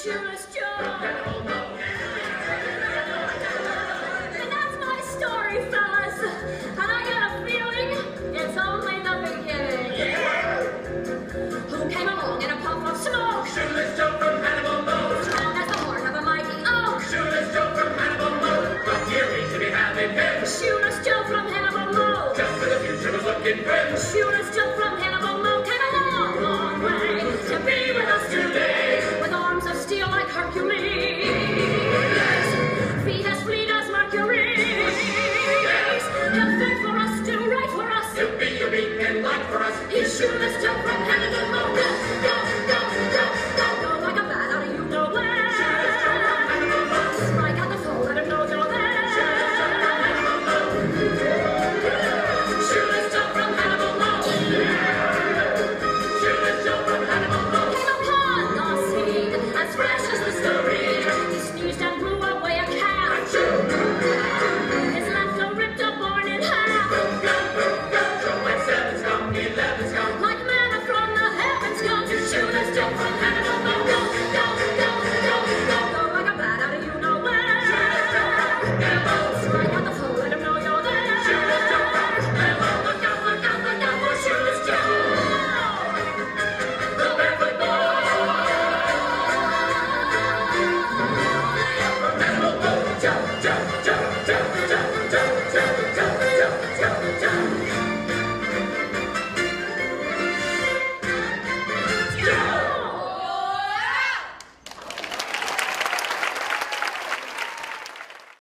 Shoeless Joe. And that's my story, fellas. And I got a feeling it's only the beginning. Who came along in a puff of smoke? Shoeless Joe from Hannibal Moe. Strong as the horn of a mighty oak. Shoeless Joe from Hannibal Moe. What year we should be having him? Shoeless Joe from Hannibal Moe. Just when the future was looking grim. Shoeless